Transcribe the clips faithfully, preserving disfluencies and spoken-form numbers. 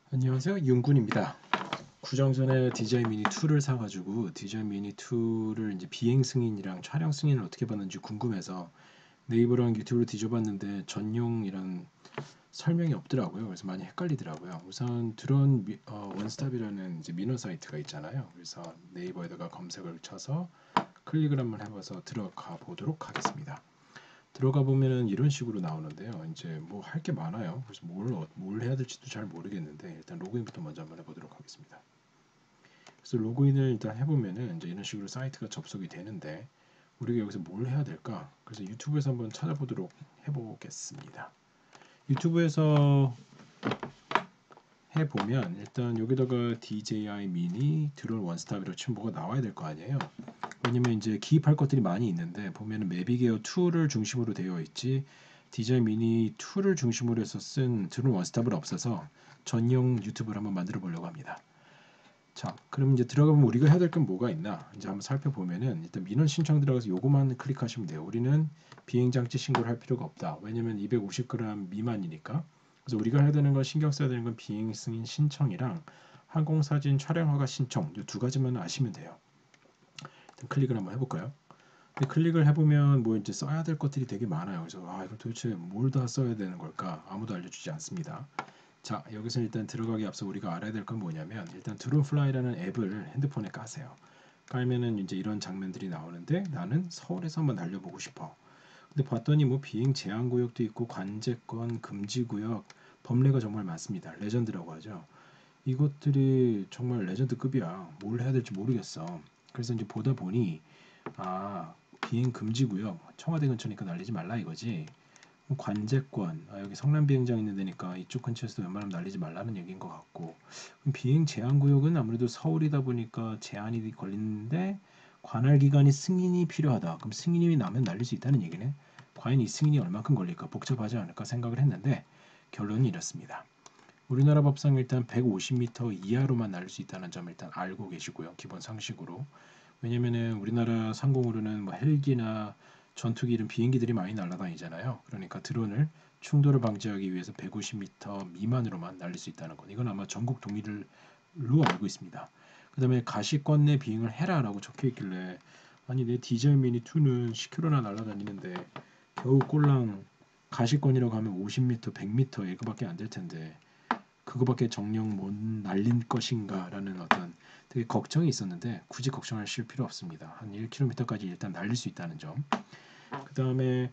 안녕하세요, 윤군입니다. 구정 전에 디제이 미니 투를 사가지고 디제이 미니 투를 이제 비행 승인이랑 촬영 승인을 어떻게 받는지 궁금해서 네이버랑 유튜브로 뒤져봤는데 전용 이런 설명이 없더라고요. 그래서 많이 헷갈리더라고요. 우선 드론 미- 어, 원스톱이라는 이제 민원 사이트가 있잖아요. 그래서 네이버에다가 검색을 쳐서 클릭을 한번 해봐서 들어가 보도록 하겠습니다. 들어가 보면은 이런 식으로 나오는데요. 이제 뭐 할 게 많아요. 그래서 뭘, 어- 뭘 해야 될지도 잘 모르겠는데 일단 로그인부터 먼저 한번 해보도록 하겠습니다. 그래서 로그인을 일단 해보면은 이제 이런 식으로 사이트가 접속이 되는데 우리가 여기서 뭘 해야 될까? 그래서 유튜브에서 한번 찾아보도록 해보겠습니다. 유튜브에서 해보면 일단 여기다가 디제이 미니 드론 원스톱이라고 치면 뭐가 나와야 될 거 아니에요. 왜냐면 이제 기입할 것들이 많이 있는데 보면은 매비게어 투를 중심으로 되어 있지 디제이 미니 투를 중심으로 해서 쓴 드론 원스톱은 없어서 전용 유튜브를 한번 만들어 보려고 합니다. 자, 그럼 이제 들어가면 우리가 해야 될 건 뭐가 있나? 이제 한번 살펴보면은 일단 민원 신청 들어가서 요거만 클릭하시면 돼요. 우리는 비행장치 신고를 할 필요가 없다. 왜냐면 이백오십 그램 미만이니까. 그래서 우리가 해야 되는 건 신경 써야 되는 건 비행 승인 신청이랑 항공사진 촬영 허가 신청 이 두 가지만 아시면 돼요. 일단 클릭을 한번 해볼까요? 근데 클릭을 해보면 뭐 이제 써야 될 것들이 되게 많아요. 그래서 아 이거 도대체 뭘 다 써야 되는 걸까? 아무도 알려주지 않습니다. 자, 여기서 일단 들어가기 앞서 우리가 알아야 될 건 뭐냐면 일단 드론플라이라는 앱을 핸드폰에 까세요. 깔면은 이제 이런 장면들이 나오는데 나는 서울에서 한번 날려보고 싶어. 근데 봤더니 뭐 비행 제한 구역도 있고 관제권, 금지 구역, 법례가 정말 많습니다. 레전드라고 하죠. 이것들이 정말 레전드급이야. 뭘 해야 될지 모르겠어. 그래서 이제 보다 보니 아 비행 금지 구역 청와대 근처니까 날리지 말라 이거지. 뭐 관제권 아, 여기 성남 비행장 있는 데니까 이쪽 근처에서 웬만하면 날리지 말라는 얘기인 것 같고 비행 제한 구역은 아무래도 서울이다 보니까 제한이 걸리는데 관할 기관이 승인이 필요하다. 그럼 승인이 나면 날릴 수 있다는 얘기네. 과연 이 승인이 얼마큼 걸릴까 복잡하지 않을까 생각을 했는데 결론은 이렇습니다. 우리나라 법상 일단 백오십 미터 이하로만 날릴 수 있다는 점 일단 알고 계시고요. 기본 상식으로. 왜냐면은 우리나라 상공으로는 뭐 헬기나 전투기 이런 비행기들이 많이 날아다니잖아요. 그러니까 드론을 충돌을 방지하기 위해서 백오십 미터 미만으로만 날릴 수 있다는 것. 이건 아마 전국 동일로 알고 있습니다. 그 다음에 가시권 내 비행을 해라라고 적혀 있길래 아니 내 디젤 미니 투는 십 킬로미터나 날아다니는데 겨우 꼴랑 가시권이라고 하면 오십 미터, 백 미터 이거밖에 안 될 텐데 그거밖에 정령 못 날린 것인가라는 어떤 되게 걱정이 있었는데 굳이 걱정하실 필요 없습니다. 한 일 킬로미터까지 일단 날릴 수 있다는 점. 그 다음에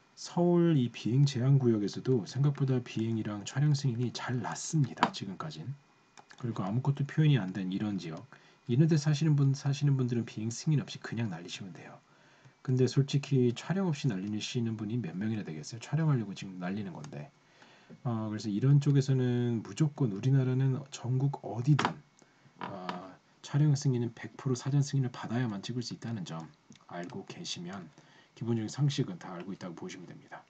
서울 이 비행 제한 구역에서도 생각보다 비행이랑 촬영 승인이 잘 났습니다. 지금까진. 그리고 아무것도 표현이 안 된 이런 지역. 이런 데 사시는 분 사시는 분들은 비행 승인 없이 그냥 날리시면 돼요. 근데 솔직히 촬영 없이 날리시는 분이 몇 명이나 되겠어요? 촬영하려고 지금 날리는 건데. 어, 그래서 이런 쪽에서는 무조건 우리나라는 전국 어디든 어, 촬영 승인은 백 퍼센트 사전 승인을 받아야만 찍을 수 있다는 점 알고 계시면 기본적인 상식은 다 알고 있다고 보시면 됩니다.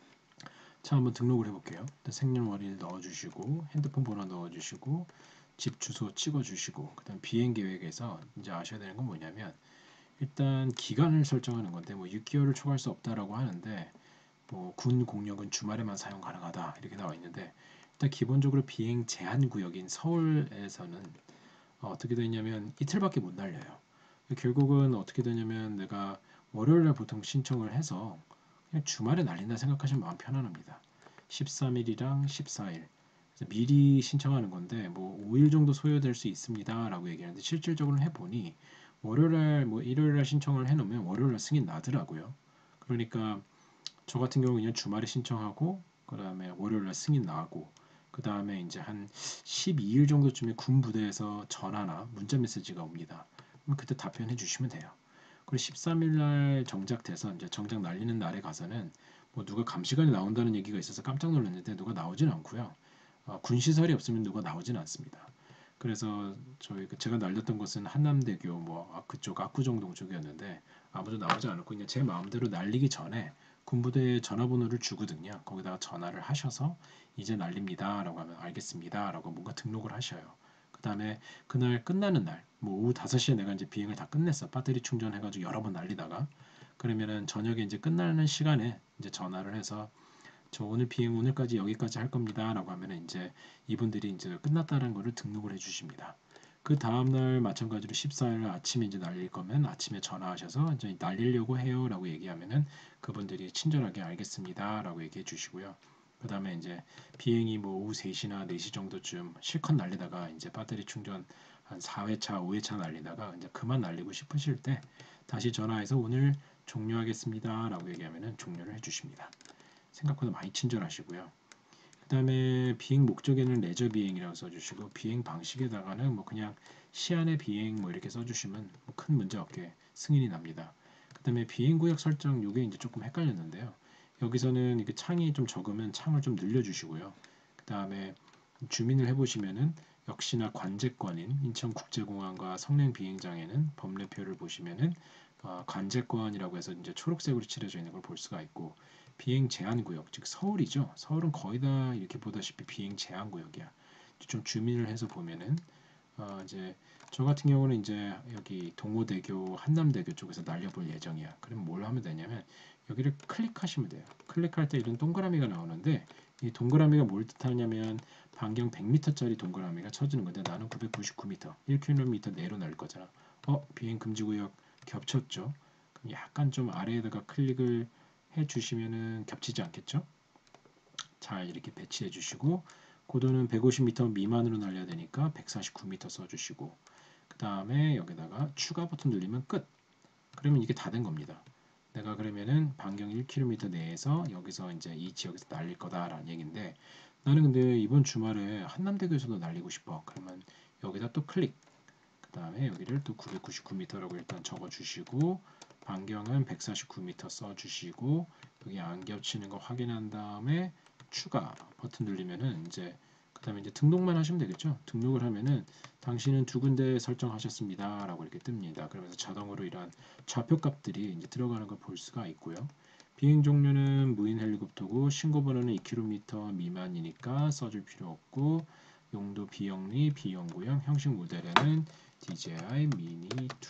자, 한번 등록을 해볼게요. 생년월일 넣어주시고 핸드폰 번호 넣어주시고 집 주소 찍어주시고 그다음 비행 계획에서 이제 아셔야 되는 건 뭐냐면 일단 기간을 설정하는 건데 뭐 육 개월을 초과할 수 없다라고 하는데 뭐 군 공역은 주말에만 사용 가능하다 이렇게 나와 있는데 일단 기본적으로 비행 제한 구역인 서울에서는 어, 어떻게 되냐면 이틀밖에 못 날려요. 결국은 어떻게 되냐면 내가 월요일날 보통 신청을 해서 그냥 주말에 날린다 생각하시면 마음 편안합니다. 십삼 일이랑 십사 일 미리 신청하는 건데 뭐 오 일 정도 소요될 수 있습니다라고 얘기하는데 실질적으로 해보니 월요일날 뭐 일요일날 신청을 해놓으면 월요일날 승인 나더라고요. 그러니까 저 같은 경우 그냥 주말에 신청하고 그 다음에 월요일날 승인 나고 그 다음에 이제 한 십이 일 정도쯤에 군 부대에서 전화나 문자 메시지가 옵니다. 그럼 그때 답변해 주시면 돼요. 그리고 십삼 일날 정작 돼서 이제 정작 날리는 날에 가서는 뭐 누가 감시관이 나온다는 얘기가 있어서 깜짝 놀랐는데 누가 나오진 않고요. 어, 군 시설이 없으면 누가 나오진 않습니다. 그래서 저희 그 제가 날렸던 곳은 한남대교 뭐 아, 그쪽 압구정동 쪽이었는데 아무도 나오지 않았고 그냥 제 마음대로 날리기 전에 군부대에 전화번호를 주거든요. 거기다가 전화를 하셔서 이제 날립니다라고 하면 알겠습니다라고 뭔가 등록을 하셔요. 그 다음에 그날 끝나는 날, 뭐 오후 다섯 시에 내가 이제 비행을 다 끝냈어. 배터리 충전해가지고 여러 번 날리다가 그러면은 저녁에 이제 끝나는 시간에 이제 전화를 해서 저 오늘 비행 오늘까지 여기까지 할 겁니다라고 하면은 이제 이분들이 이제 끝났다는 거를 등록을 해주십니다. 그 다음날 마찬가지로 십사일 아침에 이제 날릴 거면 아침에 전화하셔서 이제 날리려고 해요라고 얘기하면은 그분들이 친절하게 알겠습니다라고 얘기해 주시고요. 그 다음에 이제 비행이 뭐 오후 세 시나 네 시 정도쯤 실컷 날리다가 이제 배터리 충전 한 사 회차, 오 회차 날리다가 이제 그만 날리고 싶으실 때 다시 전화해서 오늘 종료하겠습니다라고 얘기하면은 종료를 해주십니다. 생각보다 많이 친절하시고요. 그 다음에 비행 목적에는 레저 비행이라고 써주시고 비행 방식에다가는 뭐 그냥 시안의 비행 뭐 이렇게 써주시면 뭐 큰 문제 없게 승인이 납니다. 그 다음에 비행 구역 설정 요게 이제 조금 헷갈렸는데요. 여기서는 이게 창이 좀 적으면 창을 좀 늘려주시고요. 그 다음에 주민을 해보시면은 역시나 관제권인 인천국제공항과 성냉 비행장에는 법례표를 보시면은 어, 관제권이라고 해서 이제 초록색으로 칠해져 있는 걸 볼 수가 있고 비행 제한 구역, 즉 서울이죠. 서울은 거의 다 이렇게 보다시피 비행 제한 구역이야. 좀 주민을 해서 보면은 어 이제 저 같은 경우는 이제 여기 동호대교, 한남대교 쪽에서 날려볼 예정이야. 그럼 뭘 하면 되냐면 여기를 클릭하시면 돼요. 클릭할 때 이런 동그라미가 나오는데 이 동그라미가 뭘 뜻하냐면 반경 백 미터짜리 동그라미가 쳐지는 건데 나는 구백구십구 미터, 일 킬로미터 내로 날 거잖아. 어, 비행 금지 구역 겹쳤죠. 그럼 약간 좀 아래에다가 클릭을 해주시면은 겹치지 않겠죠? 잘 이렇게 배치해 주시고 고도는 백오십 미터 미만으로 날려야 되니까 백사십구 미터 써주시고 그 다음에 여기다가 추가 버튼 누르면 끝. 그러면 이게 다 된 겁니다. 내가 그러면은 반경 일 킬로미터 내에서 여기서 이제 이 지역에서 날릴 거다라는 얘기인데 나는 근데 이번 주말에 한남대교에서도 날리고 싶어. 그러면 여기다 또 클릭. 그 다음에 여기를 또 구백구십구 미터라고 일단 적어주시고 반경은 백사십구 미터 써주시고 여기 안 겹치는 거 확인한 다음에 추가 버튼 누르면은 이제 그 다음에 이제 등록만 하시면 되겠죠. 등록을 하면은 당신은 두 군데 설정하셨습니다 라고 이렇게 뜹니다. 그러면서 자동으로 이런 좌표 값들이 이제 들어가는 걸 볼 수가 있고요. 비행 종류는 무인 헬리콥터고 신고 번호는 이 킬로미터 미만이니까 써줄 필요 없고 용도 비영리 비영구형 형식 모델에는 디제이아이 미니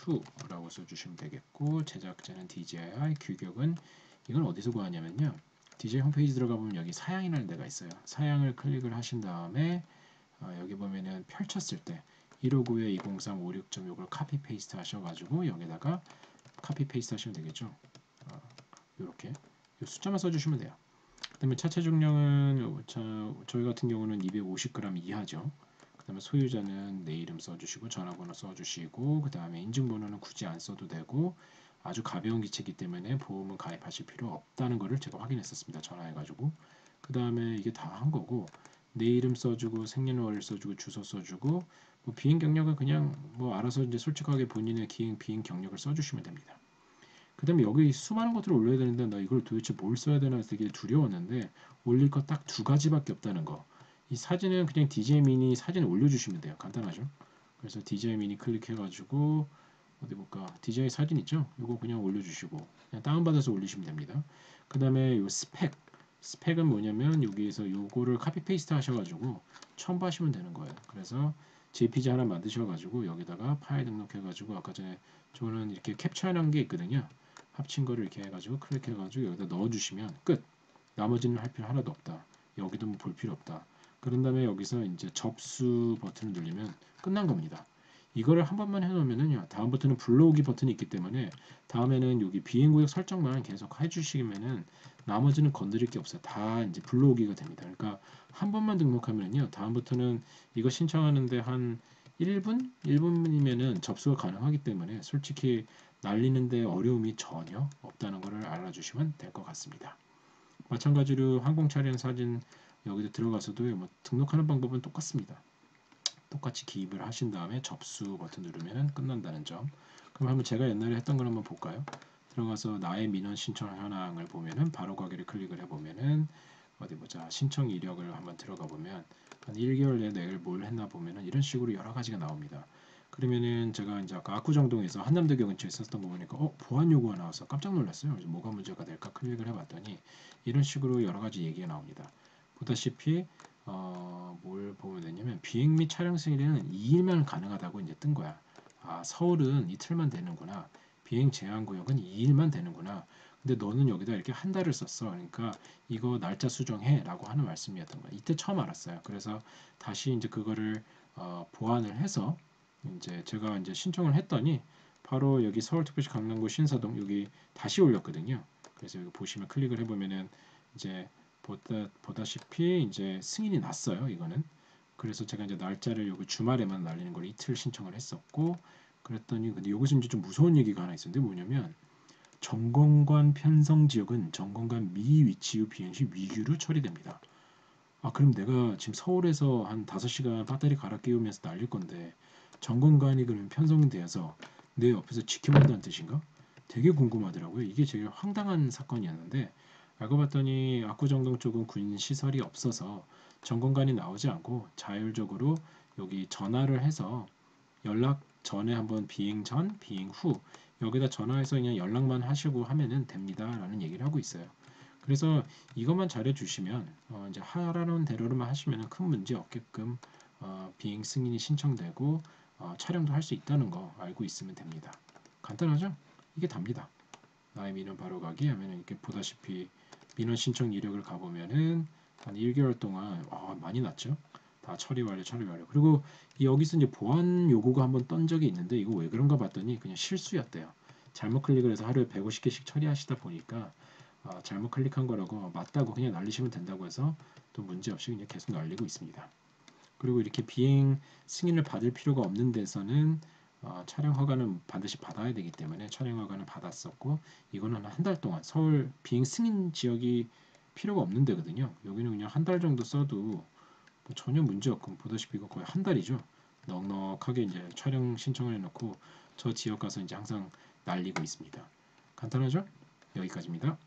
투라고 써주시면 되겠고 제작자는 디제이아이 규격은 이건 어디서 구하냐면요. 디제이 홈페이지 들어가 보면 여기 사양이라는 데가 있어요. 사양을 클릭을 하신 다음에 어, 여기 보면은 펼쳤을 때 일오구에 이공삼 오육 점 육을 카피 페이스트 하셔가지고 여기다가 카피 페이스트 하시면 되겠죠. 어, 이렇게 숫자만 써주시면 돼요. 그다음에 차체 중량은 자, 저희 같은 경우는 이백오십 그램 이하죠. 그다음에 소유자는 내 이름 써주시고 전화번호 써주시고 그 다음에 인증번호는 굳이 안 써도 되고 아주 가벼운 기체이기 때문에 보험은 가입하실 필요 없다는 것을 제가 확인했었습니다. 전화해가지고 그 다음에 이게 다 한 거고 내 이름 써주고 생년월일 써주고 주소 써주고 뭐 비행 경력은 그냥 뭐 알아서 이제 솔직하게 본인의 비행 비행 경력을 써주시면 됩니다. 그 다음에 여기 수많은 것들을 올려야 되는데 나 이걸 도대체 뭘 써야 되나 되게 두려웠는데 올릴 거 딱 두 가지밖에 없다는 거. 이 사진은 그냥 디제이 미니 사진을 올려주시면 돼요. 간단하죠. 그래서 디제이 미니 클릭해가지고 어디 볼까 디제이 사진 있죠? 이거 그냥 올려주시고 그냥 다운받아서 올리시면 됩니다. 그 다음에 요 스펙 스펙은 뭐냐면 여기에서 요거를 카피 페이스트 하셔가지고 첨부하시면 되는 거예요. 그래서 제이피지 하나 만드셔가지고 여기다가 파일 등록해가지고 아까 전에 저는 이렇게 캡처해놓은 게 있거든요. 합친 거를 이렇게 해가지고 클릭해가지고 여기다 넣어주시면 끝. 나머지는 할 필요 하나도 없다. 여기도 뭐 볼 필요 없다. 그런 다음에 여기서 이제 접수 버튼을 누르면 끝난 겁니다. 이거를 한 번만 해놓으면은요. 다음부터는 불러오기 버튼이 있기 때문에 다음에는 여기 비행구역 설정만 계속 해주시면은 나머지는 건드릴 게 없어요. 다 이제 불러오기가 됩니다. 그러니까 한 번만 등록하면요. 다음부터는 이거 신청하는데 한 일 분? 일 분이면은 접수가 가능하기 때문에 솔직히 날리는데 어려움이 전혀 없다는 것을 알아주시면 될 것 같습니다. 마찬가지로 항공 차량 사진 여기도 들어가서도 뭐 등록하는 방법은 똑같습니다. 똑같이 기입을 하신 다음에 접수 버튼 누르면 끝난다는 점. 그럼 한번 제가 옛날에 했던 걸 한번 볼까요? 들어가서 나의 민원 신청 현황을 보면은 바로 가기를 클릭을 해보면은 어디 보자 신청 이력을 한번 들어가 보면 한 일 개월 내에 내가 뭘 했나 보면은 이런 식으로 여러 가지가 나옵니다. 그러면은 제가 이제 아까 압구정동에서 한남대교 근처에 있었던 거 보니까 어 보안 요구가 나와서 깜짝 놀랐어요. 그래서 뭐가 문제가 될까 클릭을 해봤더니 이런 식으로 여러 가지 얘기가 나옵니다. 보다시피 어, 뭘 보면 되냐면 비행 및 촬영 승인은 이 일만 가능하다고 이제 뜬 거야. 아 서울은 이틀만 되는구나. 비행 제한 구역은 이 일만 되는구나. 근데 너는 여기다 이렇게 한 달을 썼어. 그러니까 이거 날짜 수정해라고 하는 말씀이었던 거야. 이때 처음 알았어요. 그래서 다시 이제 그거를 어, 보완을 해서 이제 제가 이제 신청을 했더니 바로 여기 서울특별시 강남구 신사동 여기 다시 올렸거든요. 그래서 여기 보시면 클릭을 해보면은 이제 보다 보다시피 이제 승인이 났어요. 이거는. 그래서 제가 이제 날짜를 여기 주말에만 날리는 걸 이틀 신청을 했었고 그랬더니 근데 여기서 이제 좀 무서운 얘기가 하나 있었는데 뭐냐면 정건관 편성 지역은 정건관 미 위치 후 비행 시 위규로 처리됩니다. 아 그럼 내가 지금 서울에서 한 다섯 시간 배터리 갈아 끼우면서 날릴 건데 정건관이 그러면 편성되어서 내 옆에서 지켜본다는 뜻인가? 되게 궁금하더라고요. 이게 제일 황당한 사건이었는데 알고 봤더니 압구정동 쪽은 군 시설이 없어서 정건관이 나오지 않고 자율적으로 여기 전화를 해서 연락 전에 한번 비행 전, 비행 후 여기다 전화해서 그냥 연락만 하시고 하면은 됩니다라는 얘기를 하고 있어요. 그래서 이것만 잘해 주시면 어 이제 하라는 대로만 하시면 큰 문제 없게끔 어 비행 승인이 신청되고 어 촬영도 할 수 있다는 거 알고 있으면 됩니다. 간단하죠? 이게 답니다. 나의 민원 바로 가기 하면은 이렇게 보다시피 민원 신청 이력을 가보면은 한 일 개월 동안 아, 많이 났죠? 다 처리 완료, 처리 완료. 그리고 여기서 이제 보안 요구가 한번 떤 적이 있는데 이거 왜 그런가 봤더니 그냥 실수였대요. 잘못 클릭을 해서 하루에 백오십 개씩 처리하시다 보니까 아, 잘못 클릭한 거라고 맞다고 그냥 날리시면 된다고 해서 또 문제 없이 그냥 계속 날리고 있습니다. 그리고 이렇게 비행 승인을 받을 필요가 없는 데서는 어, 촬영 허가는 반드시 받아야 되기 때문에 촬영 허가는 받았었고 이거는 한 달 동안 서울 비행 승인 지역이 필요가 없는 데거든요. 여기는 그냥 한 달 정도 써도 뭐 전혀 문제 없고 보다시피 이거 거의 한 달이죠. 넉넉하게 이제 촬영 신청을 해놓고 저 지역 가서 이제 항상 날리고 있습니다. 간단하죠? 여기까지입니다.